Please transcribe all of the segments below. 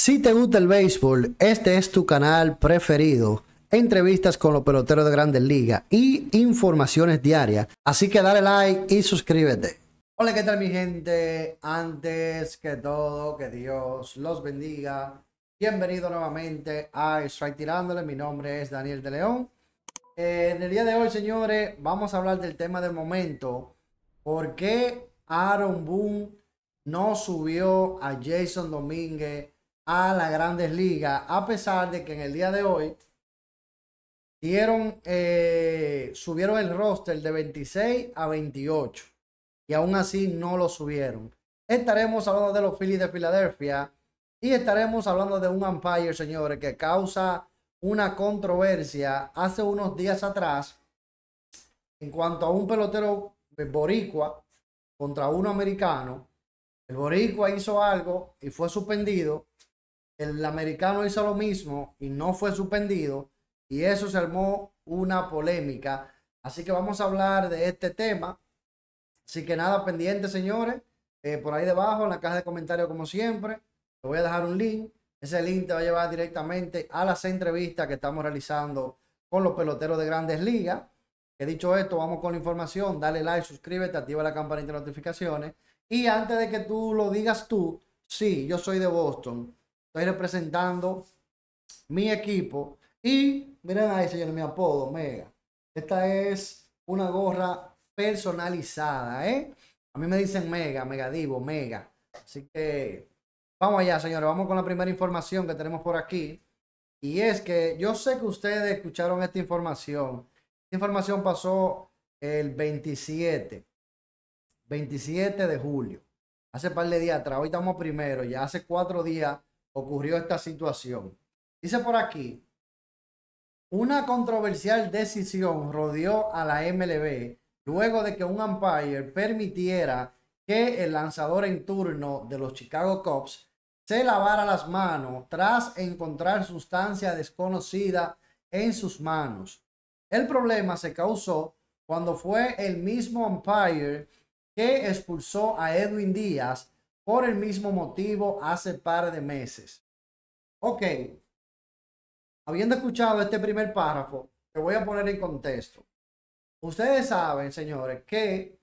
Si te gusta el béisbol, este es tu canal preferido. Entrevistas con los peloteros de Grandes Ligas y informaciones diarias. Así que dale like y suscríbete. Hola, ¿qué tal mi gente? Antes que todo, que Dios los bendiga. Bienvenido nuevamente a Strike Tirándole. Mi nombre es Daniel de León. En el día de hoy, señores, vamos a hablar del tema del momento. ¿Por qué Aaron Boone no subió a Jason Domínguez a las Grandes Ligas, a pesar de que en el día de hoy subieron el roster de 26 a 28 y aún así no lo subieron? Estaremos hablando de los Phillies de Filadelfia y estaremos hablando de un umpire, señores, que causa una controversia hace unos días atrás en cuanto a un pelotero boricua contra uno americano. El boricua hizo algo y fue suspendido. El americano hizo lo mismo y no fue suspendido, y eso se armó una polémica. Así que vamos a hablar de este tema. Así que nada, pendiente, señores. Por ahí debajo en la caja de comentarios, como siempre, te voy a dejar un link. Ese link te va a llevar directamente a las entrevistas que estamos realizando con los peloteros de Grandes Ligas. He dicho esto, vamos con la información. Dale like, suscríbete, activa la campanita de notificaciones. Y antes de que tú lo digas tú, sí, yo soy de Boston. Estoy representando mi equipo. Y miren ahí, señores, mi apodo, Mega. Esta es una gorra personalizada, ¿eh? A mí me dicen Mega, Megadivo, Mega. Así que vamos allá, señores. Vamos con la primera información que tenemos por aquí. Y es que yo sé que ustedes escucharon esta información. Esta información pasó el 27 de julio. Hace par de días atrás. Hoy estamos primero. Ya hace 4 días ocurrió esta situación. Dice por aquí: una controversial decisión rodeó a la MLB luego de que un umpire permitiera que el lanzador en turno de los Chicago Cubs se lavara las manos tras encontrar sustancia desconocida en sus manos. El problema se causó cuando fue el mismo umpire que expulsó a Edwin Díaz por el mismo motivo hace par de meses. Ok, habiendo escuchado este primer párrafo, te voy a poner en contexto. Ustedes saben, señores, que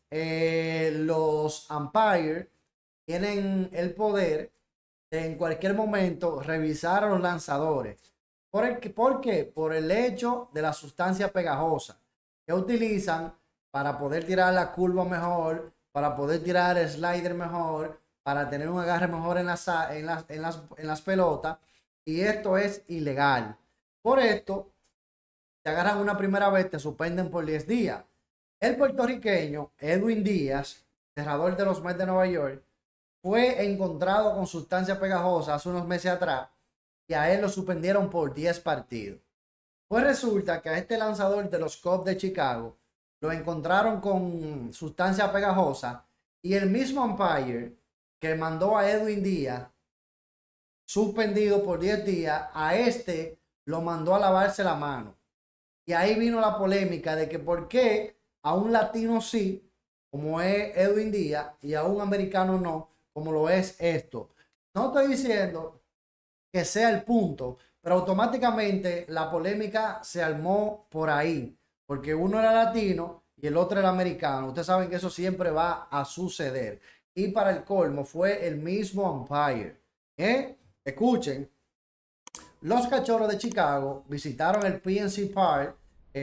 los umpires tienen el poder de en cualquier momento revisar a los lanzadores. ¿Por qué? Por el hecho de la sustancia pegajosa que utilizan para poder tirar la curva mejor, para poder tirar el slider mejor, para tener un agarre mejor en las pelotas. Y esto es ilegal. Por esto, te agarran una primera vez, te suspenden por 10 días. El puertorriqueño Edwin Díaz, cerrador de los Mets de Nueva York, fue encontrado con sustancia pegajosa hace unos meses atrás y a él lo suspendieron por 10 partidos. Pues resulta que a este lanzador de los Cubs de Chicago lo encontraron con sustancia pegajosa y el mismo umpire que mandó a Edwin Díaz suspendido por 10 días, a este lo mandó a lavarse la mano. Y ahí vino la polémica de que por qué a un latino sí, como es Edwin Díaz, y a un americano no, como lo es esto. No estoy diciendo que sea el punto, pero automáticamente la polémica se armó por ahí, porque uno era latino y el otro era americano. Ustedes saben que eso siempre va a suceder. Y para el colmo fue el mismo umpire. Escuchen, los Cachorros de Chicago visitaron el PNC Park,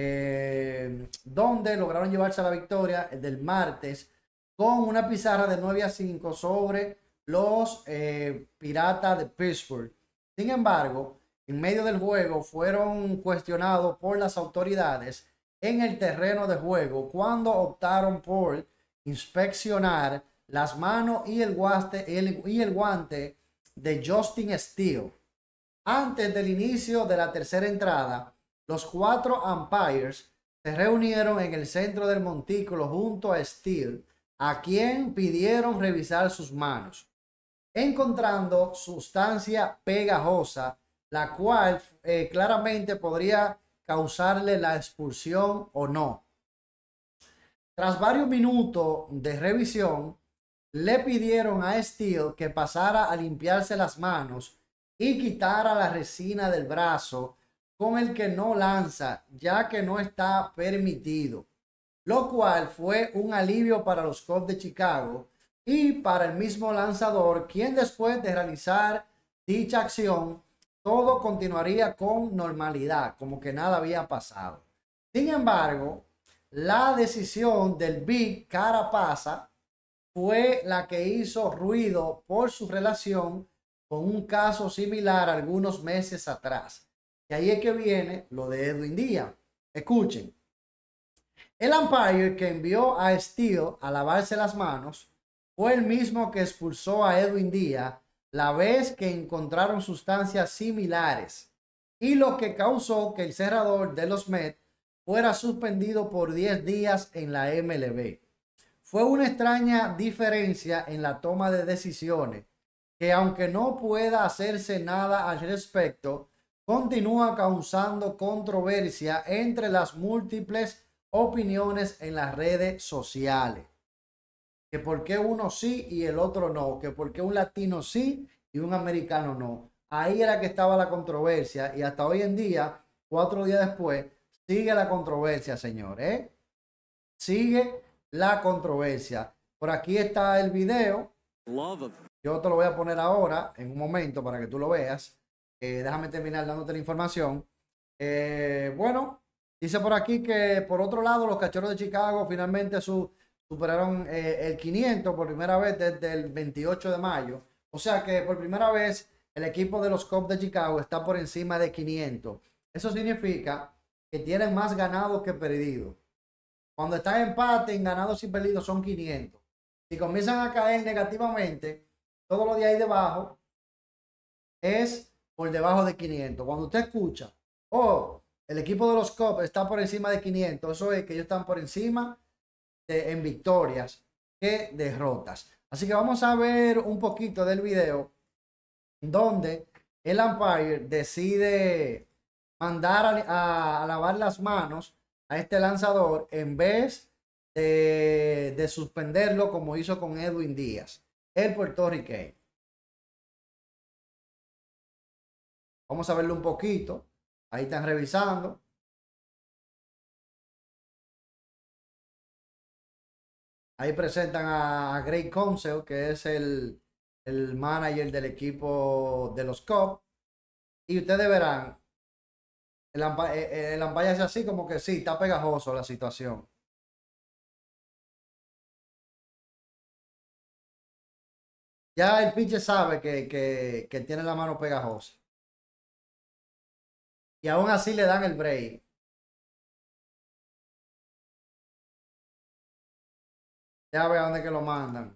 donde lograron llevarse la victoria del martes con una pizarra de 9-5 sobre los Piratas de Pittsburgh. Sin embargo, en medio del juego fueron cuestionados por las autoridades en el terreno de juego cuando optaron por inspeccionar las manos y el guante de Justin Steele. Antes del inicio de la tercera entrada, los 4 umpires se reunieron en el centro del montículo junto a Steele, a quien pidieron revisar sus manos, encontrando sustancia pegajosa, la cual claramente podría causarle la expulsión o no. Tras varios minutos de revisión, le pidieron a Steele que pasara a limpiarse las manos y quitara la resina del brazo con el que no lanza, ya que no está permitido, lo cual fue un alivio para los Cubs de Chicago y para el mismo lanzador, quien después de realizar dicha acción, todo continuaría con normalidad, como que nada había pasado. Sin embargo, la decisión del Big Carapasa fue la que hizo ruido por su relación con un caso similar algunos meses atrás. Y ahí es que viene lo de Edwin Díaz. Escuchen. El umpire que envió a Steele a lavarse las manos fue el mismo que expulsó a Edwin Díaz la vez que encontraron sustancias similares, y lo que causó que el cerrador de los Mets fuera suspendido por 10 días en la MLB. Fue una extraña diferencia en la toma de decisiones que, aunque no pueda hacerse nada al respecto, continúa causando controversia entre las múltiples opiniones en las redes sociales. Que por qué uno sí y el otro no, que por qué un latino sí y un americano no. Ahí era que estaba la controversia, y hasta hoy en día, 4 días después, sigue la controversia, señor, ¿eh? Sigue la controversia. Por aquí está el video. Yo te lo voy a poner ahora, en un momento, para que tú lo veas. Déjame terminar dándote la información. Bueno, dice por aquí que, por otro lado, los Cachorros de Chicago finalmente superaron el 500 por primera vez desde el 28 de mayo. O sea que por primera vez el equipo de los Cubs de Chicago está por encima de 500. Eso significa que tienen más ganados que perdidos. Cuando están en empate, en ganados y perdidos son 500. Si comienzan a caer negativamente, todo lo de ahí debajo es por debajo de 500. Cuando usted escucha, oh, el equipo de los Cubs está por encima de 500, eso es que ellos están por encima en victorias que derrotas. Así que vamos a ver un poquito del video donde el umpire decide mandar a lavar las manos a este lanzador en vez de suspenderlo como hizo con Edwin Díaz, el puertorriqueño. Vamos a verlo un poquito. Ahí están revisando. Ahí presentan a Greg Counsell, que es el manager del equipo de los Cubs. Y ustedes verán, el umpire hace así como que sí, está pegajoso la situación. Ya el pitcher sabe que tiene la mano pegajosa. Y aún así le dan el break. Ya ve a dónde que lo mandan.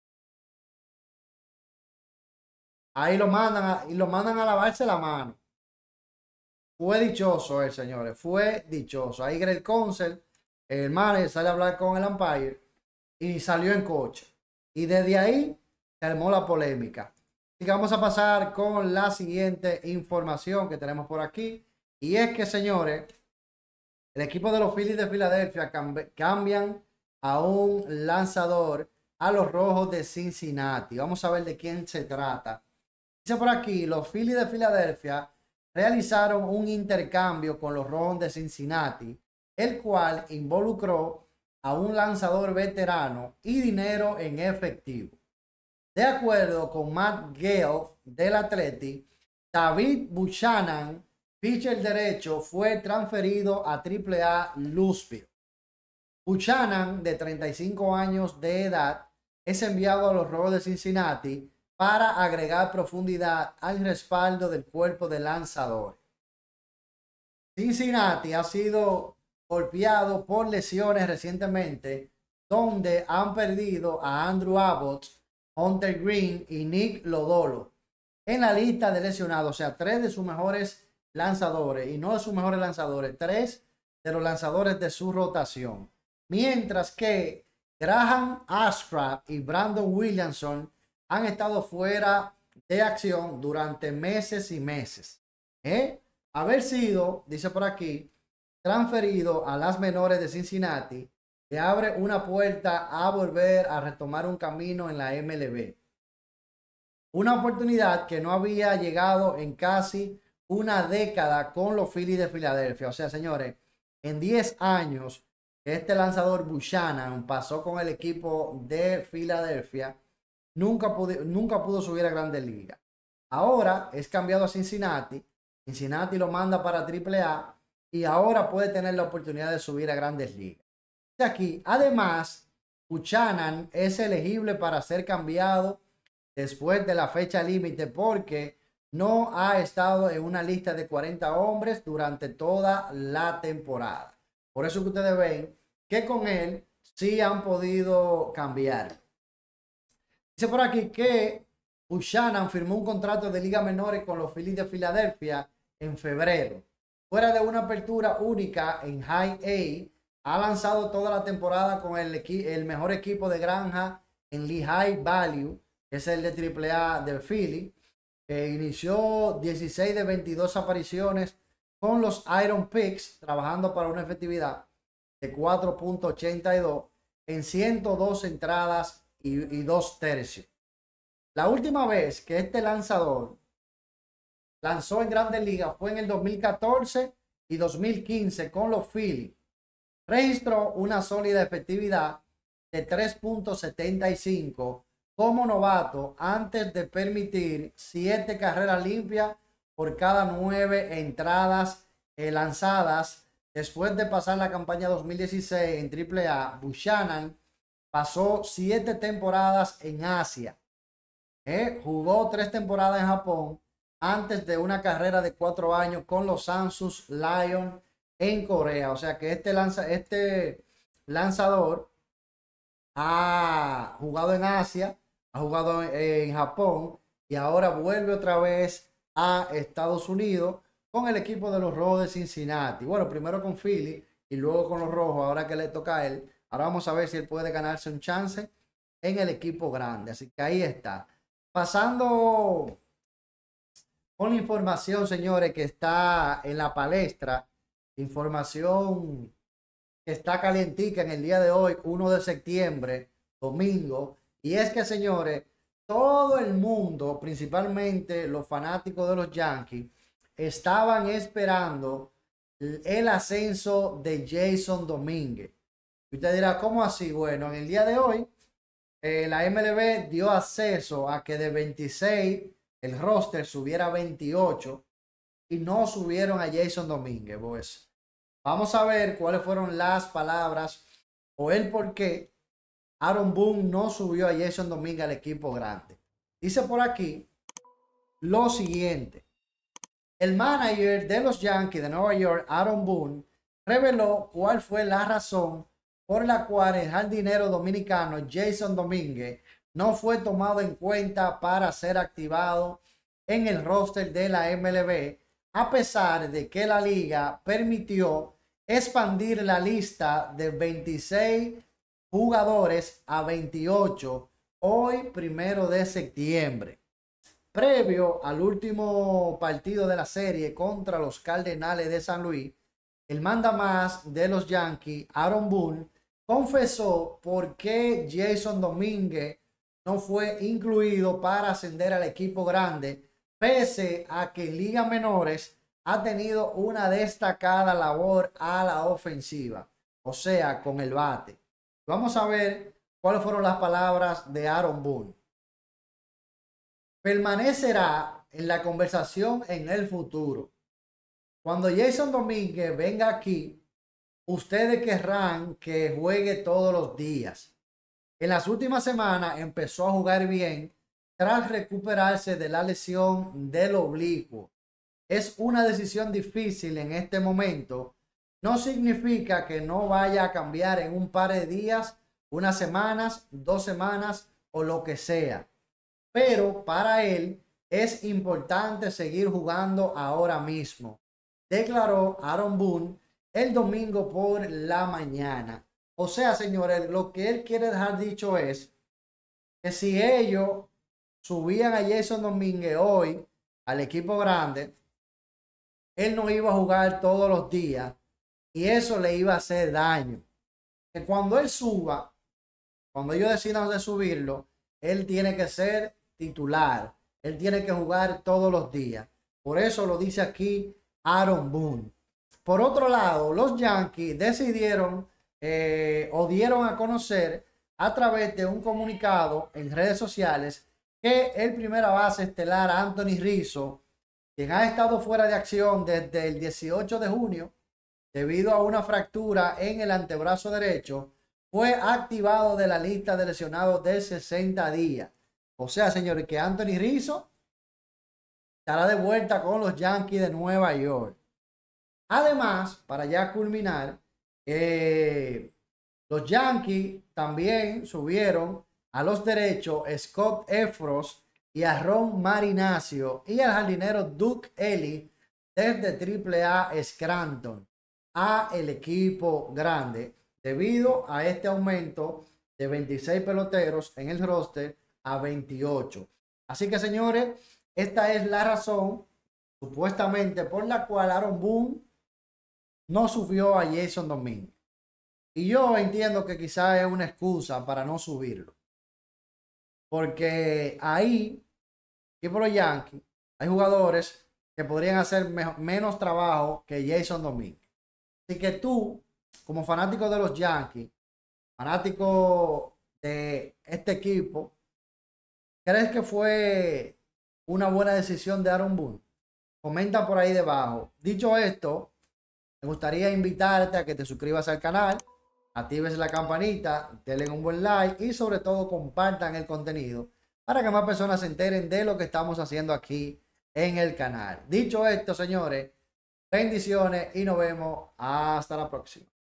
Ahí lo mandan y lo mandan a lavarse la mano. Fue dichoso el señores, fue dichoso. Ahí Greg Counsell, el manager, sale a hablar con el umpire y salió en coche. Y desde ahí se armó la polémica. Así que vamos a pasar con la siguiente información que tenemos por aquí. Y es que, señores, el equipo de los Phillies de Filadelfia cambian a un lanzador a los Rojos de Cincinnati. Vamos a ver de quién se trata. Dice por aquí, los Phillies de Filadelfia realizaron un intercambio con los Rojos de Cincinnati, el cual involucró a un lanzador veterano y dinero en efectivo. De acuerdo con Matt Gale del Athletic, David Buchanan, pitcher derecho, fue transferido a AAA Louisville. Buchanan, de 35 años de edad, es enviado a los Rojos de Cincinnati para agregar profundidad al respaldo del cuerpo de lanzadores. Cincinnati ha sido golpeado por lesiones recientemente, donde han perdido a Andrew Abbott, Hunter Green y Nick Lodolo en la lista de lesionados. O sea, 3 de sus mejores lanzadores, y no de sus mejores lanzadores, 3 de los lanzadores de su rotación. Mientras que Graham Ashcraft y Brandon Williamson han estado fuera de acción durante meses y meses. Haber sido, dice por aquí, transferido a las menores de Cincinnati, le abre una puerta a volver a retomar un camino en la MLB. Una oportunidad que no había llegado en casi una década con los Phillies de Filadelfia. O sea, señores, en 10 años este lanzador Buchanan pasó con el equipo de Filadelfia, nunca pudo subir a Grandes Ligas. Ahora es cambiado a Cincinnati. Cincinnati lo manda para AAA y ahora puede tener la oportunidad de subir a Grandes Ligas. Aquí, además, Buchanan es elegible para ser cambiado después de la fecha límite porque no ha estado en una lista de 40 hombres durante toda la temporada. Por eso que ustedes ven que con él sí han podido cambiar. Dice por aquí que Buchanan firmó un contrato de liga menores con los Phillies de Filadelfia en febrero. Fuera de una apertura única en High A, ha lanzado toda la temporada con el mejor equipo de granja en Lehigh Valley, que es el de AAA del Philly. Inició 16 de 22 apariciones con los Iron Pigs, trabajando para una efectividad de 4.82 en 102 entradas y 2 tercios. La última vez que este lanzador lanzó en Grandes Ligas fue en el 2014 y 2015 con los Phillies. Registró una sólida efectividad de 3.75 como novato antes de permitir 7 carreras limpias por cada 9 entradas lanzadas. Después de pasar la campaña 2016 en AAA, Buchanan pasó 7 temporadas en Asia. Jugó 3 temporadas en Japón antes de una carrera de 4 años con los Samsung Lions en Corea. O sea que este lanzador ha jugado en Asia, ha jugado en Japón y ahora vuelve otra vez a Estados Unidos con el equipo de los Rojos de Cincinnati. Bueno, primero con Philly y luego con los Rojos, ahora que le toca a él. Ahora vamos a ver si él puede ganarse un chance en el equipo grande. Así que ahí está. Pasando con la información, señores, que está en la palestra. Información que está calientica en el día de hoy, 1 de septiembre, domingo. Y es que, señores, todo el mundo, principalmente los fanáticos de los Yankees, estaban esperando el ascenso de Jason Domínguez. Y usted dirá, ¿cómo así? Bueno, en el día de hoy, la MLB dio acceso a que de 26 el roster subiera a 28 y no subieron a Jason Domínguez. Pues vamos a ver cuáles fueron las palabras o el por qué Aaron Boone no subió a Jason Domínguez al equipo grande. Dice por aquí lo siguiente. El manager de los Yankees de Nueva York, Aaron Boone, reveló cuál fue la razón por la cual el jardinero dominicano Jason Domínguez no fue tomado en cuenta para ser activado en el roster de la MLB, a pesar de que la liga permitió expandir la lista de 26 jugadores a 28 hoy, 1 de septiembre. Previo al último partido de la serie contra los Cardenales de San Luis, el mandamás de los Yankees, Aaron Boone, confesó por qué Jason Domínguez no fue incluido para ascender al equipo grande, pese a que en ligas menores ha tenido una destacada labor a la ofensiva, o sea, con el bate. Vamos a ver cuáles fueron las palabras de Aaron Boone. Permanecerá en la conversación en el futuro. Cuando Jason Domínguez venga aquí, ustedes querrán que juegue todos los días. En las últimas semanas empezó a jugar bien tras recuperarse de la lesión del oblicuo. Es una decisión difícil en este momento. No significa que no vaya a cambiar en un par de días, unas semanas, 2 semanas o lo que sea. Pero para él es importante seguir jugando ahora mismo, declaró Aaron Boone el domingo por la mañana. O sea, señores, lo que él quiere dejar dicho es que si ellos subían a Jason Domínguez hoy al equipo grande, él no iba a jugar todos los días y eso le iba a hacer daño. Que cuando él suba, cuando ellos decidan de subirlo, él tiene que ser titular. él tiene que jugar todos los días. Por eso lo dice aquí Aaron Boone. Por otro lado, los Yankees decidieron o dieron a conocer a través de un comunicado en redes sociales que el primera base estelar Anthony Rizzo, quien ha estado fuera de acción desde el 18 de junio debido a una fractura en el antebrazo derecho, fue activado de la lista de lesionados de 60 días. O sea, señores, que Anthony Rizzo estará de vuelta con los Yankees de Nueva York. Además, para ya culminar, los Yankees también subieron a los derechos Scott Effross y a Ron Marinaccio y al jardinero Duke Ellis desde AAA Scranton a el equipo grande debido a este aumento de 26 peloteros en el roster a 28. Así que, señores, esta es la razón supuestamente por la cual Aaron Boone no subió a Jason Dominguez. Y yo entiendo que quizás es una excusa para no subirlo. Porque ahí, y por los Yankees, hay jugadores que podrían hacer menos trabajo que Jason Dominguez. Así que tú, como fanático de los Yankees, fanático de este equipo, ¿crees que fue una buena decisión de Aaron Boone? Comenta por ahí debajo. Dicho esto, me gustaría invitarte a que te suscribas al canal, actives la campanita, denle un buen like y sobre todo compartan el contenido para que más personas se enteren de lo que estamos haciendo aquí en el canal. Dicho esto, señores, bendiciones y nos vemos hasta la próxima.